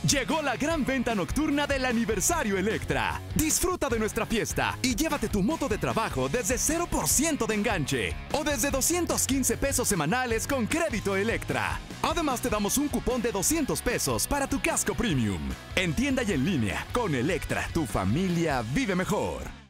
Llegó la gran venta nocturna del aniversario Electra. Disfruta de nuestra fiesta y llévate tu moto de trabajo desde 0% de enganche o desde 215 pesos semanales con crédito Electra. Además te damos un cupón de 200 pesos para tu casco premium. En tienda y en línea, con Electra, tu familia vive mejor.